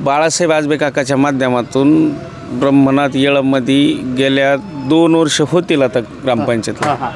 बाळासाहेब आजबे काकाच्या माध्यमातून ब्रह्मनाथ येळमध्ये गेल्या 2 वर्ष होतील आता ग्रामपंचायतला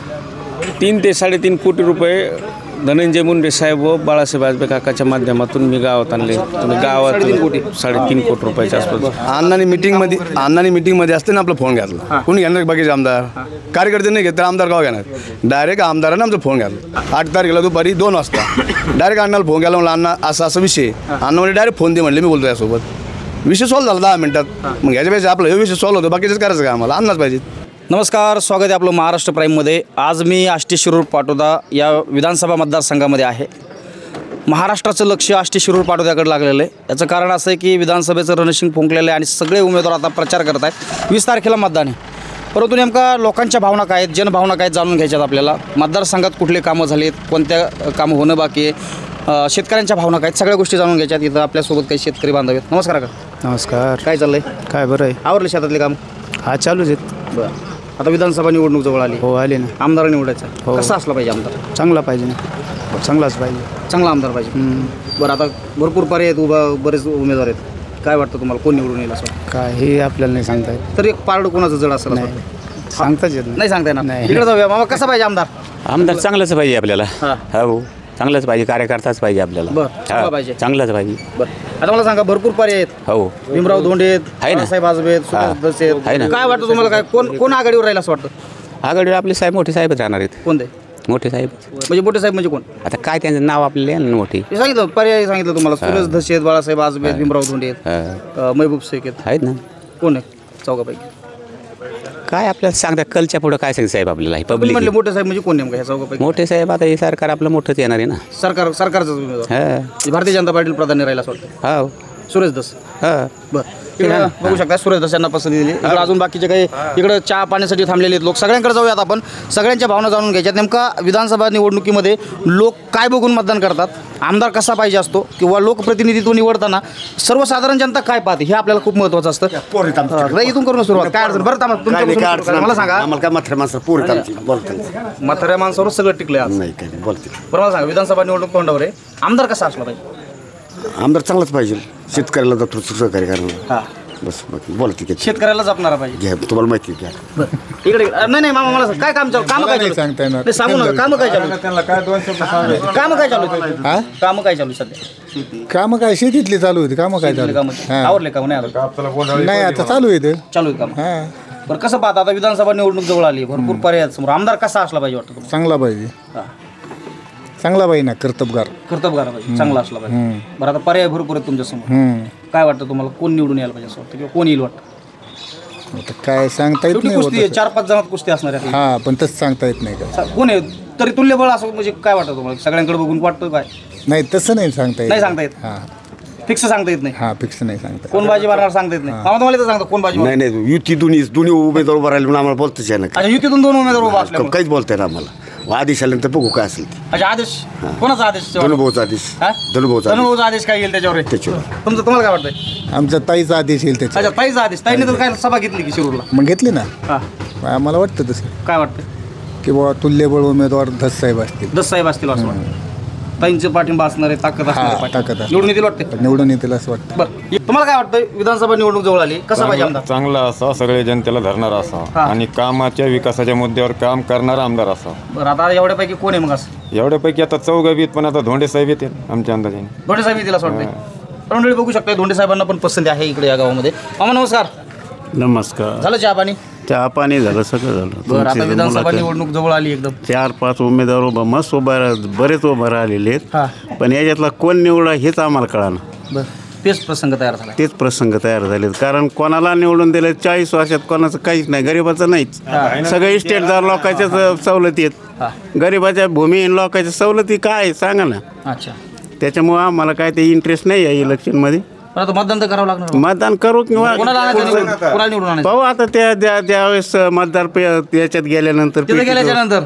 3 ते 3.5 कोटी रुपये धनंजय मुंडे साहेब व बाळासाहेब आजबे काकाच्या माध्यमातून मी गावात आणले. गावात 3.5 कोटी रुपयाच्या आसपास. अण्णांनी मीटिंगमध्ये असते ना आपला फोन घातला. कोणी घेणार बाकीचे आमदार कार्यकर्ते नाही घेत तर आमदार गाव घेणार. डायरेक्ट आमदारांना आमचा फोन घातला 8 तारखेला दुपारी 2 वाजता डायरेक्ट अण्णाला फोन घाला. म्हणलं अण्णा असा विषय. अण्णा म्हणजे डायरेक्ट फोन दे म्हणले. मी बोलतो यासोबत विषय सॉल्व्ह झाला 10 मिनिटात. मग ह्याच्यापेक्षा आपला हे विषय सॉल्व्ह होतो. बाकीचंच करायचं का आम्हाला अण्णाच पाहिजे. नमस्कार, स्वागत आहे आपलं महाराष्ट्र प्राईममध्ये. आज मी आष्टी शिरूर पाटोदा या विधानसभा मतदारसंघामध्ये आहे. महाराष्ट्राचं लक्ष आष्टी शिरूर पाटोद्याकडे लागलेलं आहे. याचं कारण असं आहे की विधानसभेचं रणशिंग फुंकलेलं आहे आणि सगळे उमेदवार आता प्रचार करत आहेत. 20 तारखेला मतदान आहे. परंतु नेमका लोकांच्या भावना काय आहेत, जनभावना काय जाणून घ्यायच्यात आपल्याला. मतदारसंघात कुठले कामं झालेत, कोणत्या कामं होणं बाकी आहे, शेतकऱ्यांच्या भावना काय आहेत, सगळ्या गोष्टी जाणून घ्यायच्यात. इथं आपल्यासोबत काही शेतकरी बांधव आहेत. नमस्कार काका. नमस्कार. काय चाललं आहे? काय बरं आहे. आवरले शेतातले काम? हा चालूच आहेत. बरं. आता विधानसभा निवडणूक जवळ आली. हो आले ना. आमदार निवडायचा. हो. कसा असला पाहिजे आमदार? चांगला पाहिजे ना. चांगलाच पाहिजे. चांगला आमदार पाहिजे. बरं, आता भरपूर पर्याय आहेत, बरेच उमेदवार आहेत. काय वाटतं तुम्हाला कोण निवडून येईल असं? काय हे आपल्याला नाही सांगता येत. तर एक पारड कोणाचं जड असेल असं सांगताच येत नाही सांगता येणार. नाही. इकडे जाऊया मामा. कसा पाहिजे आमदार? आमदार चांगलंच पाहिजे आपल्याला. हां. हो चांगलंच पाहिजे. कार्यकर्ताच पाहिजे आपल्याला. बरं, चांगला पाहिजे. चांगलंच पाहिजे. बरं, आता मला सांगा, भरपूर पर्याय आहेत. हो भीमराव धोंडे आहेत, आहे ना. बाळासाहेब आजबे आहेत, हां. सुरेश धस आहेत. आहे ना. काय वाटतं तुम्हाला? काय कोण आघाडीवर राहील असं वाटतं? आघाडीवर आपले साहेब मोठे साहेबच राहणार आहेत. कोणते मोठे साहेब म्हणजे मोठे साहेब म्हणजे कोण? आता काय त्यांचं नाव आपल्याला आहे ना मोठे. हे सांगितलं पर्याय सांगितलं तुम्हाला. सुरेश धस आहेत, बाळासाहेब आजबे आहेत, भीमराव धोंडे आहेत, महबूब शेख आहेत ना. कोण आहे चौघापैकी? काय आपल्याला सांगता कलच्या पुढं काय सांग साहेब आपल्याला तुम्ही पब्लिक म्हणले मोठे साहेब म्हणजे कोण नेमकं ह्या चौघापैकी? मोठे साहेब आता हे सरकार आपलं मोठंच येणार आहे ना. सरकारचं उमेदवार हा भारतीय जनता पार्टी प्राधान्य राहिला असं वाटतं. हो सुरेश धस. हा बरं, इकडं बघू शकता सुरेश धस यांना पसंती दिली. इकडं अजून बाकीचे काही इकडं चहा पाण्यासाठी थांबलेले आहेत लोक. सगळ्यांकडे जाऊयात आपण. सगळ्यांच्या भावना जाणून घ्यायच्यात. नेमका विधानसभा निवडणुकीमध्ये लोक काय बघून मतदान करतात, आमदार कसा पाहिजे असतो, किंवा लोकप्रतिनिधित्व निवडताना सर्वसाधारण जनता काय पाहते हे आपल्याला खूप महत्त्वाचं असतं. इथून करून सुरुवात. काय अडचण? बरं थांबा, मला सांगा. म्हाताऱ्या माणसावर सगळं टिकले आज. बरं मला सांगा, विधानसभा निवडणूक तोंडावर आहे, आमदार कसा असला पाहिजे? आमदार चांगलाच पाहिजे. शेतकऱ्याला जातो सहकार्य करायला. हां, बस बोला ठीक आहे. शेतकऱ्याला जपणारा पाहिजे. घ्या तुम्हाला माहिती घ्या. इकडे नाही मामा, मला काय काम चालू? काम काय चालू? सांगता येणार. नाही, सांगू नका. काम काय चालू? त्यांना काय 2 शब्द सांगा. काम काय चालू? हा? काम काय चालू सध्या? कामं काय शेतीतली चालू होती. कामं काय चालू? हां. आवरले काम? नाही आवरले. नाही आता चालू आहे. चालू आहे काम. हां, बरं, कसं पाहता आता विधानसभा निवडणूक जवळ आली, भरपूर पर्याय आहेत समोर. आमदार कसा असला पाहिजे वाटतं तुम्हाला? चांगला पाहिजे. हां, चांगला पाहिजे ना. कर्तबगार. कर्तबगार पाहिजे, चांगला असला पाहिजे. बरं, आता पर्याय भरपूर आहेत तुमच्या समोर. काय वाटतं तुम्हाला कोण निवडून यायला पाहिजे असं वाटतं, किंवा कोण येईल वाटतं? आता काय सांगता येत नाही. कुस्ती आहे, 4-5 जणात कुस्ती असणार आहे. हां, पण तसं सांगता येत नाही का. कोण आहे तरी तुल्यबळ असं, म्हणजे काय वाटतं तुम्हाला? सगळ्यांकडे बघून वाटतं काय? नाही तसं नाही सांगता येत. नाही सांगता येत. हां फिक्स सांगता येत नाही. हां, फिक्स नाही सांगता येत. कोण बाजी मारणार सांगता येत नाही. मामा तुम्हाला तर सांगतो कोण बाजी मारणार? नाही युती दोन्ही उमेदवार उभं राहिले म्हणून आम्हाला बोलतच आहे ना. अच्छा, युतीतून 2 उमेदवार उभा असल्यामुळे काहीच बोलता येईल आम्हाला. आदेश आल्यानंतर बघू काय असेल ते. अच्छा, आदेश कोणाचा आदेश? धनुभाऊचा आदेश. धनुभाऊचा आदेश काय येईल त्याच्यावर? त्याच्यावर तुम्हाला काय वाटतंय? आमचा ताईचा आदेश येईल त्याचा. अच्छा, ताईचा आदेश. ताईने तर काय सभा घेतली की शिरूरला? मग घेतली ना. हां, आम्हाला वाटतं तसं काय वाटतं की बाबा तुल्यबळ उमेदवार धस साहेब असतील. दस साहेब असतील असं वाटतं. ताईंचे पाठिंबा असणार आहे, ताकद असणार आहे, ताकद असणार. निवडून येतील वाटते. निवडून येतील असं वाटतं. बरं, तुम्हाला काय वाटतं विधानसभा निवडणूक जवळ आली, कसा पाहिजे आमदार? चांगला असा, सगळे जनतेला धरणारा असा, आणि कामाच्या विकासाच्या मुद्द्यावर काम करणारा आमदार असा. बरं, आता एवढ्यापैकी कोण आहे मग असं? एवढ्यापैकी आता 4 बीत, पण आता धोंडे साहेब येतील आमच्या अंदाजाने. धोंडे साहेब येतील असं वाटतंय. मंडळी बघू शकता, धोंडे साहेबांना पण पसंती आहे इकडे या गावामध्ये. मामा नमस्कार. नमस्कार. झालं चहा पाणी? चहा पाणी झालं, सगळं झालं. बरं, आता विधानसभा निवडणूक जवळ आली एकदम. 4-5 उमेदवार उभा मस्त बरेच उभं राहिलेले आहेत. हां, पण याच्यातला कोण निवडा हेच आम्हाला कळालं. बरं, तेच प्रसंग तयार झाला. तेच प्रसंग तयार झालेत. कारण कोणाला निवडून दिले 40 वर्षात कोणाचं काहीच नाही, गरिबाचं नाहीच. सगळे इस्टेटदार लोकांच्याच सवलती आहेत. गरिबाच्या भूमिहीन लोकांच्या सवलती काय सांगा ना. अच्छा, त्याच्यामुळं आम्हाला काय ते इंटरेस्ट नाही आहे इलेक्शनमध्ये. पण आता मतदान तर करावं लागणार. मतदान करू किंवा कोणाला निवडून आणायचं? पाहू आता त्यावेळेस मतदार याच्यात गेल्यानंतर तिथे गेल्याच्या नंतर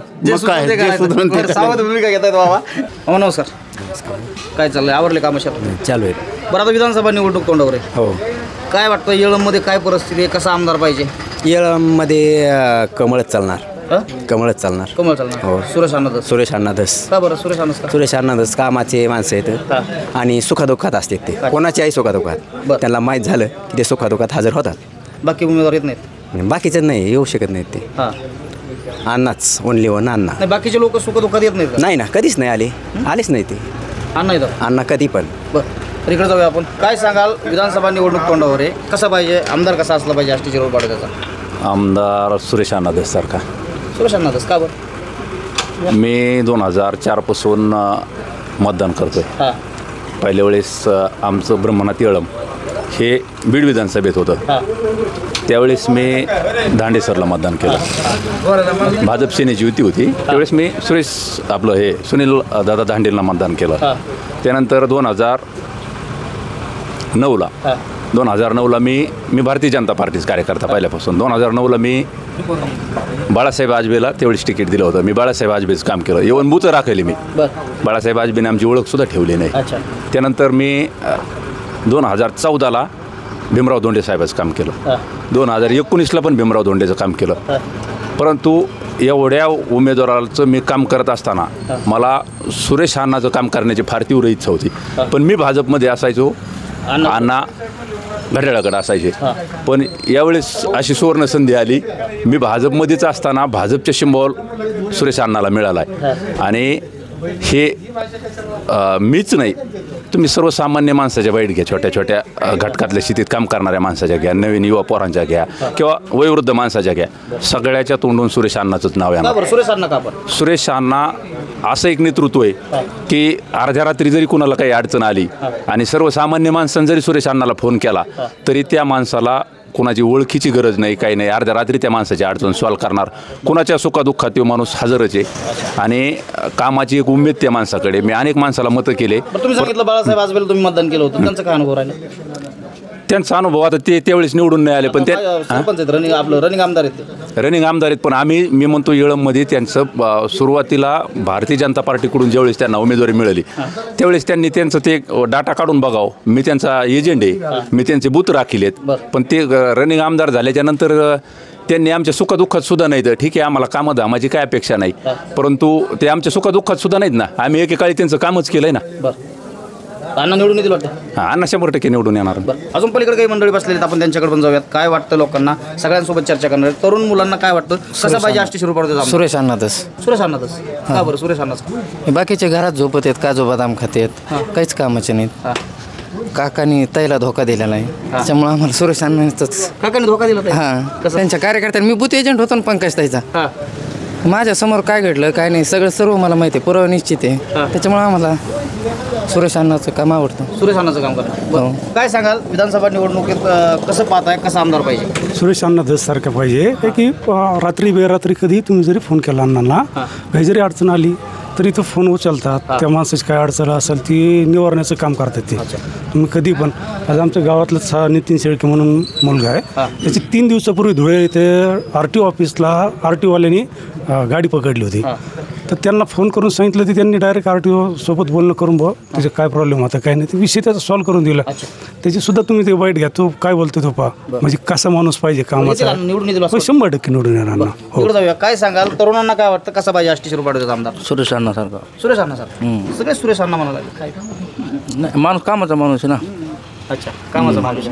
सावध भूमिका घेतात बाबा. हो, नमस्कार. काय चाललंय? आवरले काम चालू आहे. बरं, आता विधानसभा निवडणूक तोंडावर आहे. हो. काय वाटतं येळमध्ये काय परिस्थिती आहे, कसा आमदार पाहिजे? येळमध्ये कमळच चालणार. कमळच चालणार. कमळ चालणार. हो. सुरेश अण्णादस. सुरेश अण्णादस. का बरं सुरेश अण्णादस का? सुरेश अण्णादस कामाचे माणसं आहेत आणि सुखादुःखात असतात ते. कोणाच्याही सुखादुःखात बरं. त्यांना माहीत झालं की ते सुखादुःखात हजर होतात. बाकी उमेदवार येत नाहीत. बाकीचं नाही येऊ शकत नाहीत ते. हां. अण्णाच ओनली वन अण्णा. नाही बाकीचे लोक सुखदुःखात येत नाहीत का? नाही ना कधीच नाही आलेच नाही ते अण्णा येतात. अण्णा कधी पण. बरं तर इकडे जाऊया आपण. काय सांगाल विधानसभा निवडणूक तोंडावर आहे, कसा पाहिजे आमदार, कसा असला पाहिजे आष्टी शिरूर पाटोद्याचा? आमदार सुरेश अण्णादस सारखा. सुरेश अण्णादस का बरं? मी 2004 पासून मतदान करतोय. हां. पहिल्या वेळेस आमचं ब्रह्मनाथ येळम हे बीड विधानसभेत होतं. हां. त्यावेळेस मी दांडेसरला मतदान केलं. भाजप सेनेची युती होती त्यावेळेस मी सुनील दादा दांडेला मतदान केलं. त्यानंतर 2009ला मी भारतीय जनता पार्टीचा कार्यकर्ता पहिल्यापासून. 2009ला मी बाळासाहेब आजबेला तेवढीच तिकीट दिलं होतं. मी बाळासाहेब आजबेचं काम केलं. येऊन बूथ राखली मी. बाळासाहेब आजबेने आमची ओळखसुद्धा ठेवली नाही. त्यानंतर मी 2014ला भीमराव धोंडे साहेबाचं काम केलं. 2019ला पण भीमराव धोंडेचं काम केलं. परंतु एवढ्या उमेदवाराचं मी काम करत असताना मला सुरेश अण्णाचं काम करण्याची फार तीव्र इच्छा होती. पण मी भाजपमध्ये असायचो, अण्णा घड्याळाकडे असायचे. पण यावेळेस अशी सुवर्ण संधी आली, मी भाजपमध्येच असताना भाजपच्या सिंबॉल सुरेश अण्णाला मिळाला आहे. आणि हे मीच नाही, तुम्ही सर्वसामान्य माणसाच्या वाईट घ्या, छोट्या छोट्या घटकातल्या स्थितीत काम करणाऱ्या माणसाच्या घ्या, नवीन युवा पोरांच्या घ्या किंवा वयोवृद्ध माणसाच्या घ्या, सगळ्याच्या तोंडून सुरेश अण्णाचंच नाव आहे. सुरेश अण्णा का? सुरेश अण्णा असं एक नेतृत्व आहे की अर्ध्या रात्री जरी कुणाला काही अडचण आली आणि सर्वसामान्य माणसानं जरी सुरेश अण्णाला फोन केला तरी त्या माणसाला कुणाची ओळखीची गरज नाही, काही नाही. अर्ध्या रात्री त्या माणसाची अडचण सॉल्व्ह करणार. कुणाच्या सुखादुःखात तो माणूस हजरच आहे आणि कामाची एक उमेद त्या माणसाकडे. मी अनेक माणसाला मतं केले. तुम्ही सांगितलं बाळासाहेब आजबेला तुम्ही मतदान केलं होतं, त्यांचा काय अनुभव राहिला? त्यांचा अनुभव आता ते त्यावेळेस निवडून नाही आले, पण ते रनिंग आमदार आहेत. रनिंग आमदार आहेत. पण मी म्हणतो येळममध्ये त्यांचं सुरुवातीला भारतीय जनता पार्टीकडून ज्यावेळेस त्यांना उमेदवारी मिळाली त्यावेळेस त्यांनी त्यांचं ते डाटा काढून बघावं. मी त्यांचा एजंट आहे, मी त्यांचे बूथ राखिलेत. पण ते रनिंग आमदार झाल्याच्या नंतर त्यांनी आमच्या सुखदुःखात सुद्धा नाहीत. ठीक आहे, आम्हाला कामधामाची काय अपेक्षा नाही, परंतु ते आमच्या सुखदुःखात सुद्धा नाहीत ना. आम्ही एकेकाळी त्यांचं कामच केलंय ना. अण्णा निवडून येतील वाटतं? हां, अण्णा 100% निवडून येणार. अजून पलीकडे काही मंडळी बसलेली आपण त्यांच्याकडे पण जाऊयात. काय वाटतं लोकांना, सगळ्यांसोबत चर्चा करणार. तरुण मुलांना काय वाटतं, कसं पाहिजे आष्टी शिरूर पाटोद्याचा? सुरेश अण्णादस. सुरेश अण्णादस का बरं? सुरेश अण्णाच बाकीचे घरात झोपत आहेत, काजू बदाम खातेत, काहीच कामाचे नाहीत. काकानी तैला धोका दिलेला आहे, त्याच्यामुळे आम्हाला सुरेश अण्णाच. काकाने धोका दिला? हां, त्यांच्या कार्यकर्त्यांना. मी बूथ एजंट होतो ना पंकज ताईचा. माझ्यासमोर काय घडलं काय नाही सर्व मला माहिती आहे, पुरावा निश्चित आहे. त्याच्यामुळे आम्हाला सुरेश अण्णाचं काम आवडतं. सुरेश अण्णाचं काम करणार. काय सांगाल विधानसभा निवडणुकीत कसं पाहताय, कसा आमदार पाहिजे? सुरेश अण्णादस सारखं पाहिजे की रात्री बेरात्री कधी तुम्ही जरी फोन केला अण्णांना, काही जरी अडचण आली तरी तो फोन उचलतात. त्या माणसाची काय अडचण असेल ती निवारण्याचं काम करतात ते. तुम्ही कधी पण. आज आमच्या गावातलं नितीन शेळके म्हणून मुलगा आहे, त्याची 3 दिवसापूर्वी धुळे इथे RTO ऑफिसला RTOवाल्यांनी गाडी पकडली होती. तर त्यांना फोन करून सांगितलं, की त्यांनी डायरेक्ट RTO सोबत बोलणं करून बघ त्याचे काय प्रॉब्लेम होता काय नाही, ते विषय त्याचा सॉल्व्ह करून दिला. त्याची सुद्धा तुम्ही ते वाईट घ्या, तो काय बोलतो तो पहा, म्हणजे कसा माणूस पाहिजे कामाचा. 100% निवडून येणार. काय सांगाल तरुणांना काय वाटतं, कसा पाहिजे आष्टी शिरूर पाटोद्याचा आमदार? सुरेश अण्णासारखा. सुरेश अण्णासारखा. सगळे सुरेश अण्णा म्हणाला काय? नाही, माणूस कामाचा माणूस आहे ना. अच्छा, कामाचा माणूस.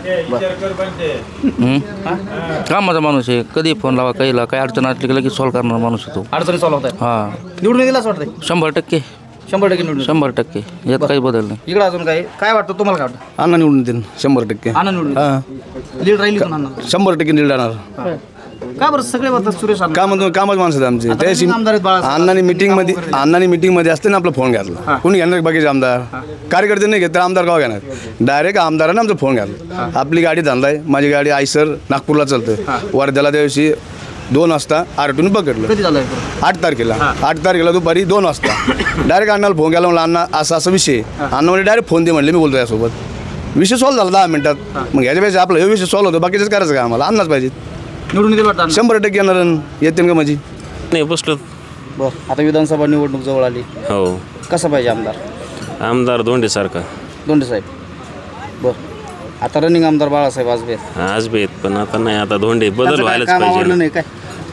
कामाचा माणूस आहे. कधी फोन लावा, काहीला काय अडचण असली की लगेच सॉल्व्ह करणार माणूस आहे तो. अडचणी सॉल्व्ह होत आहेत. हां, निवडून दिलाच वाटतं? 100% 100% निवडून. 100% यात काही बदल नाही. इकडे अजून काय वाटतं तुम्हाला? काय वाटतं? अण्णा निवडून देईल 100%. अण्णा निवडून लीड राहिली पण अण्णा 100% लीड राहणार. का बरं सगळे बोलतात सुरेश अण्णा? का म्हणतो, कामच माणसं आहेत आमचे. त्याशी अण्णांनी मिटिंगमध्ये असते ना आपला फोन घातला. कोणी घेणार बाकीचे आमदार कार्यकर्ते नाही घेत, तर आमदार गाव घेणार. डायरेक्ट आमदारानं आमचा फोन घातला. आपली गाडी धंदा आहे, माझी गाडी आयसर नागपूरला चालतं. वर्ध्याला त्या दिवशी 2 वाजता RTOने पकडलं. कधी झालं? 8 तारखेला दुपारी 2 वाजता डायरेक्ट अण्णाला फोन केला. म्हणलं अण्णा असा विषय. अण्णा म्हणजे डायरेक्ट फोन दे म्हणले, मी बोलतो यासोबत. विषय सॉल्व्ह झाला 10 मिनिटात. मग ह्याच्यापेक्षा आपला हे विषय सॉल्व्ह होतो, बाकीचंच करायचं का आम्हाला? अण्णाच पाहिजे. निवडून येतील वाटतं? 100% येणार. येते का माझी? नाही बसलो. बरं, आता विधानसभा निवडणूक जवळ आली. हो. कसं पाहिजे आमदार? आमदार धोंडे सारखा. धोंडे साहेब. बरं, आता रनिंग आमदार बाळासाहेब आजबे आजबे, पण आता नाही, आता धोंडे बदल व्हायलाच पाहिजे. नाही काय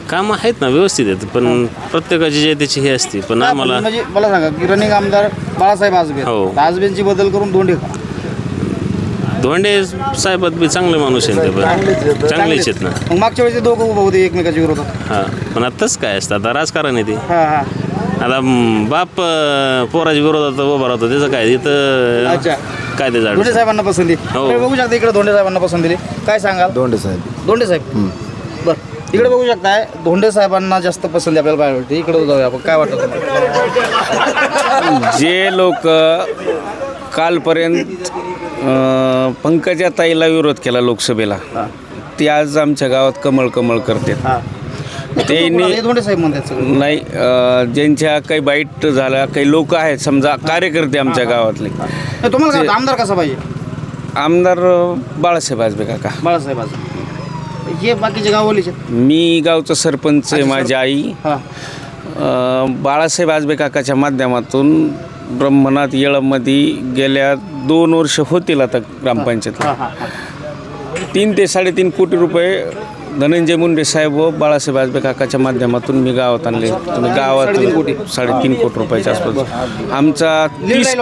कामं आहेत ना, व्यवस्थित आहेत, पण प्रत्येकाची जे त्याची हे असते. पण आम्हाला म्हणजे मला सांगा की रनिंग आमदार बाळासाहेब आजबे, हो. आजबेंची बदल करून धोंडे का? धोंडे साहेब बी चांगले माणूस आहेत, ते पण चांगलेच आहेत ना. मग मागच्या वेळेस ते दोघं उभं होते एकमेकाच्या विरोधात. हां, पण आताच काय असतं, आता राजकारण आहे ते. हां हां. आता बाप पोराच्या विरोधात उभा राहतो, त्याचं काय इथं अच्छा. काय ते झाड. धोंडे साहेबांना पसंती. हो. इकडे बघू शकता, इकडे धोंडे साहेबांना पसंत दिली. काय सांगाल? दोंडे साहेब. धोंडे साहेब. बरं, इकडे बघू शकताय धोंडे साहेबांना जास्त पसंती आपल्याला काय वाटते. इकडे जाऊया आपण. काय वाटतं तुम्हाला? जे लोक कालपर्यंत पंकजा ताईला विरोध केला लोकसभेला, ते आज आमच्या गावात कमळ कमळ करतात. ते धोंडे साहेब म्हणतात सगळं. नाही, ज्यांच्या काही वाईट झाल्या काही लोक आहेत समजा कार्यकर्ते आमच्या गावातले. तुम्हाला काय वाटतं, आमदार कसा पाहिजे? आमदार बाळासाहेब आजबे काका. बाळासाहेब आजबे. हे बाकीचे गाववालीचे. मी गावचं सरपंच आहे. माझी आई बाळासाहेब आजबे काकाच्या माध्यमातून ब्रह्मनाथ येळमध्ये गेल्या 2 वर्ष होतील आता ग्रामपंचायतला 3 ते 3.5 कोटी रुपये धनंजय मुंडे साहेब व बाळासाहेब आजबे काकाच्या माध्यमातून मी गावात आणले. गावात 3.5 कोटी रुपयाच्या आसपास आमचा 30.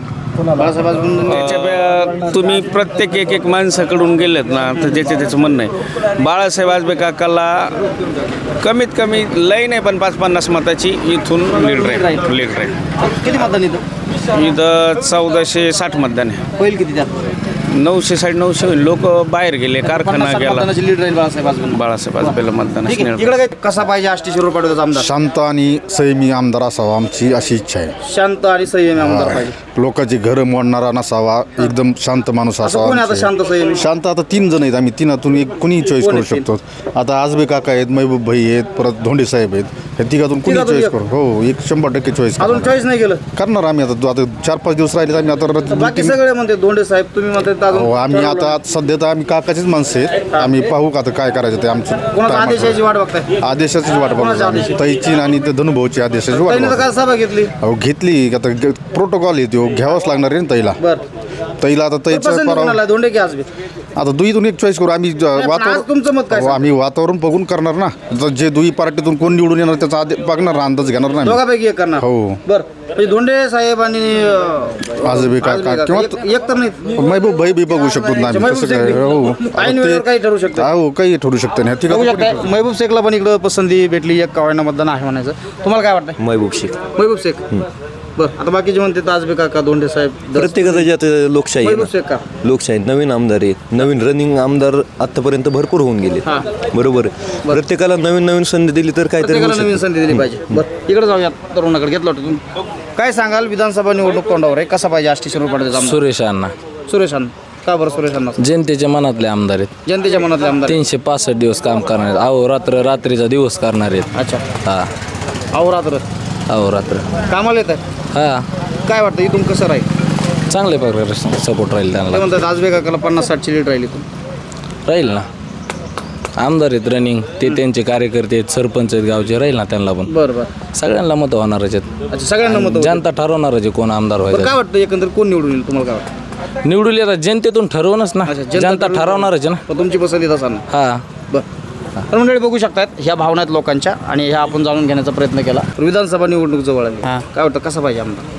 तुम्ही प्रत्येक एक माणसाकडून गेलेत ना, तर त्याचं म्हणणं आहे बाळासाहेब आजबे काकाला कमीत कमी लय नाही पण 5-50 मताची इथून लीड राहील. किती मतदान इथं? इथं 1460 मतदान आहे. होईल किती त्यात? 900 950 होईल. लोक बाहेर गेले, कारखाना गेला. लीड राहील बाळासाहेब आजबेला मतदान. इकडे काय कसा पाहिजे आष्टी शिरूर पाडव्याचा आमदार? शांत आणि संयमी आमदार असावा आमची अशी इच्छा आहे. शांत आणि संयमी आमदार पाहिजे. लोकांची घरं मोडणारा नसावा, एकदम शांत माणूस असावा. आता शांत संयमी? शांत आता 3 जण आहेत आम्ही, तिनातून एक कुणी चॉईस करू शकतो. आता आजबे काका आहेत, महबूब भाई आहेत, परत धोंडे साहेब आहेत. हे तिघातून कुणी चॉईस करू. हो, 100% चॉईस अजून चॉईस नाही केलं करणार आम्ही. आता 4-5 दिवस राहिले आम्ही. आता बाकी सगळे म्हणते धोंडे साहेब, तुम्ही म्हणते आम्ही आता सध्या तर आम्ही काकाचीच माणसं आहेत. आम्ही पाहू का आता काय करायचं ते आमचं. आदेशाची वाट बघताय? आदेशाचीच वाट बघतो. तैची आणि ते धनुभाऊची आदेशाची वाट बघतो. काय सभा घेतली? अहो घेतली. आता प्रोटोकॉल येतो, घ्यावंच लागणार आहे ना तैला. तैला आता तैचं धोंडे की आजबे? आता दुईतून एक चॉईस करू आम्ही. तुमचं मत काय? आम्ही वातावरण बघून करणार ना. जे दुई पार्टीतून कोण निवडून येणार त्याचा बघणार ना, अंदाज घेणार ना. दोघांपैकी एक करणार. हो. बरं, धोंडे साहेब आणि आजबे काका किंवा एक तर नाही, महबूब भाई बी बघू शकतो ना आम्ही. कसं काय. हो, काही ठरू शकतं. हो, काही ठरू शकतं नाही. ठीक आहे. महबूब शेखला पण इकडं पसंती भेटली, एक कावायना मतदान आहे म्हणायचं. तुम्हाला काय वाटतं? महबूब शेख. महबूब शेख. बरं, आता बाकीचे म्हणते आजबे काका, धोंडे साहेब. प्रत्येकाचं ज्यात लोकशाही आहे महबूब शेख का? लोकशाही. नवीन आमदार आहेत, नवीन रनिंग आमदार आतापर्यंत भरपूर होऊन गेले. बरोबर. प्रत्येकाला नवीन नवीन संधी दिली तर काहीतरी नवीन संधी दिली पाहिजे. बरं, इकडे जाऊया. तरुणाकडे घेतलं होतं तुम्ही. काय सांगाल, विधानसभा निवडणूक तोंडावर आहे, कसा पाहिजे आष्टी शिरूर पाडव्याचा? सुरेश अण्णा. सुरेश अण्णा का बरं? सुरेश अण्णा जनतेच्या मनातले आमदार आहेत. जनतेच्या मनातले आमदार. 365 दिवस काम करणार आहेत. अहो रात्रीचा दिवस करणार आहेत. अच्छा. हा, अहोरात्र. अहोरात्र कामाला येत आहे. हा. काय वाटतं इथून कसं राहील? चांगल्या प्रकारे सपोर्ट राहील त्यांना. म्हणतात आजबे काकाला 50-60 लीड राहील इथून. राहील ना. आमदार आहेत रनिंग, ते त्यांचे कार्यकर्ते आहेत, सरपंच आहेत गावचे, राहील ना त्यांना पण. बरं. सगळ्यांना मतं होणारच आहेत. अच्छा, सगळ्यांना मतं. जनता ठरवणारच आहे कोण आमदार व्हायचं. काय वाटतं एकंदर कोण निवडून येईल तुम्हाला? काय वाटतं? निवडून येतात जनतेतून ठरवूनच ना. जनता ठरवणारच आहे ना. तुमची पसंती तसा ना. हा. बरं. तर मंडळी बघू शकतात ह्या भावना आहेत लोकांच्या, आणि ह्या आपण जाणून घेण्याचा प्रयत्न केला. विधानसभा निवडणूक जवळ आली. काय वाटतं कसं पाहिजे आमदार?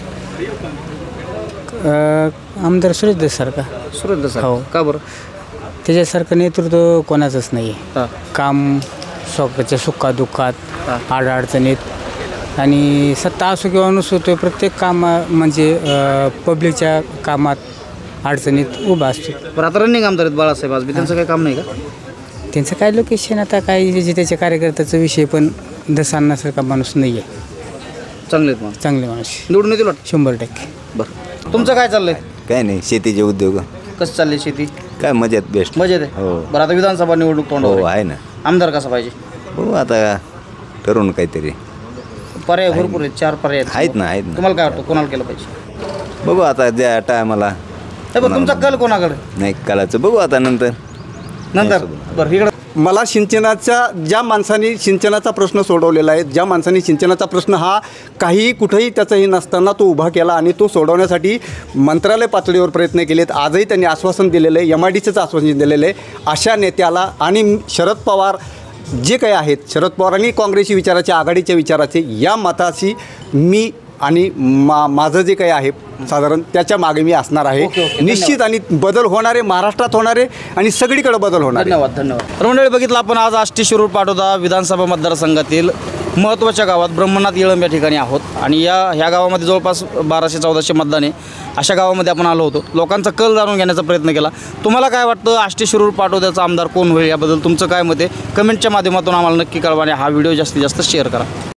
आमदार सुरेश देसारखा. सुरेश देसाई. हो. का बरं? त्याच्यासारखं नेतृत्व कोणाचंच नाही आहे. काम स्वतःच्या सुखादुःखात, अडचणीत, आणि सत्ता असो किंवा नसतो, प्रत्येक कामा म्हणजे पब्लिकच्या कामात अडचणीत उभा असतो. बरं, आता रनिंग आमदार आहेत बाळासाहेब आजबे, त्यांचं काही काम नाही का? त्यांचं काय लोकेशन आता काय जे त्याच्या कार्यकर्त्याचा विषय, पण दसांनासारखा माणूस नाही आहे. चांगले आहेत. चांगले माणूस निवडून येतील 100%. बरं, तुमचं काय चाललंय? काय नाही, शेतीचे उद्योग. कसं चाललंय शेती? काय मजेत, बेस्ट. मजेत आहे. हो. बरं, आता विधानसभा निवडणूक तोंडावर आहे ना. आमदार कसा पाहिजे? हो, आता ठरवून काहीतरी. पर्याय भरपूर आहेत, 4 पर्याय आहेत ना. तुम्हाला काय वाटतं कोणाला केलं पाहिजे? बघू आता ज्या टायमाला. तुमचा कल कोणाकडे? नाही, कलाचं बघू आता नंतर. बरं, इकडं मला ज्या माणसाने सिंचनाचा प्रश्न सोडवलेला आहे, ज्या माणसाने सिंचनाचा प्रश्न हा काही कुठेही त्याचाही नसताना तो उभा केला आणि तो सोडवण्यासाठी मंत्रालय पातळीवर प्रयत्न केलेत. आजही त्यांनी आश्वासन दिलेलं आहे, MIDCचं आश्वासन दिलेलं आहे. अशा नेत्याला आणि शरद पवार जे काही आहेत शरद पवार आणि काँग्रेसची विचाराचे आघाडीच्या विचाराचे या मताशी मी आणि माझं जे काही आहे साधारण त्याच्या मागे मी असणार आहे. निश्चित आणि बदल होणारे महाराष्ट्रात होणारे आणि सगळीकडे बदल होणार. धन्यवाद. तर मंडळी बघितलं आपण आज आष्टी शिरूर पाटोदा विधानसभा मतदारसंघातील महत्त्वाच्या गावात ब्रह्मनाथ येळंब या ठिकाणी आहोत आणि ह्या गावामध्ये जवळपास 1200-1400 मतदान आहे. अशा गावामध्ये आपण आलो होतो. लोकांचा कल जाणून घेण्याचा प्रयत्न केला. तुम्हाला काय वाटतं आष्टी शिरूर पाटोद्याचा आमदार कोण होईल याबद्दल तुमचं काय मत आहे कमेंटच्या माध्यमातून आम्हाला नक्की कळवा आणि हा व्हिडिओ जास्तीत जास्त शेअर करा.